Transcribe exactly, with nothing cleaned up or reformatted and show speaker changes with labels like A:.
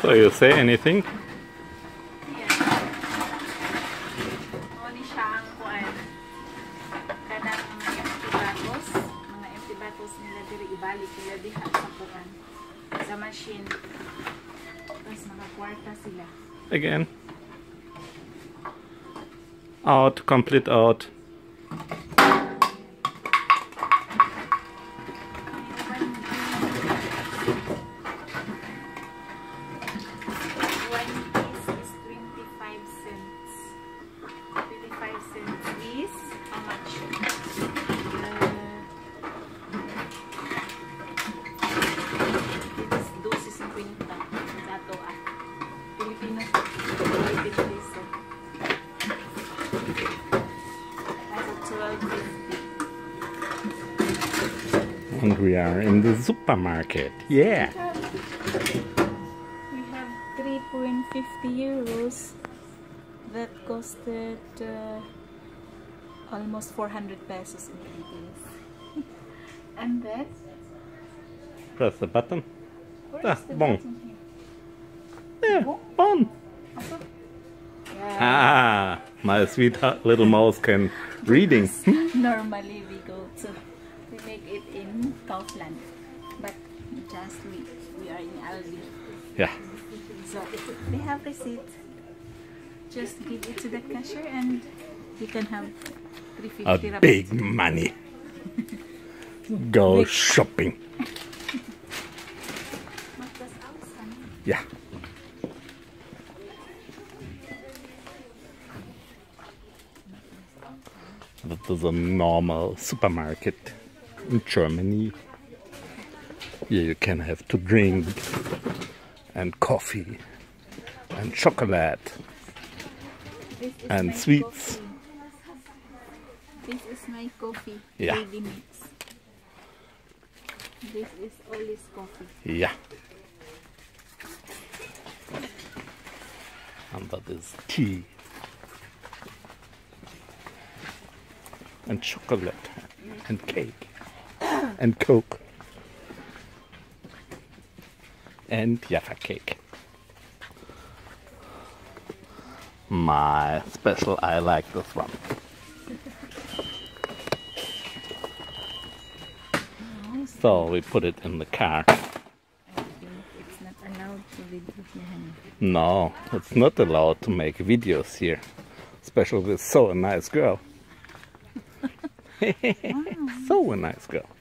A: So you say anything?
B: Oni siya ang kuan. Kanang mga empty bottles, mga empty bottles nila diri ibalik nila diha sa kuan. Sa machine. Tapos makakwarta sila.
A: Again. Out, complete out. And we are in the supermarket. Yeah.
B: We have three point five zero euros. That costed uh, almost four hundred pesos in Philippines. And that?
A: Press the button.
B: Where
A: Ah,
B: is the
A: bon.
B: button here?
A: Yeah,
B: Bon?
A: bon.
B: Also? Yeah.
A: Ah, my sweet little mouse can reading.
B: Normally we go to, we make it in Pfand, but just we, we are in Aldi.
A: Yeah.
B: So they have receipt. Just give it to the cashier and you can have three fifty.
A: A big money. Go shopping. Yeah. That is a normal supermarket in Germany. Here you can have to drink and coffee and chocolate and sweets.
B: Coffee. This is my coffee.
A: Yeah.
B: Baby mix. This is Oli's coffee.
A: Yeah. And that is tea. And chocolate. And cake. And Coke. And Jaffa cake. My special, I like this one. So we put it in the car.
B: I think it's not allowed to video here.
A: No, it's not allowed to make videos here. Especially with so a nice girl.
B: Wow.
A: So a nice girl.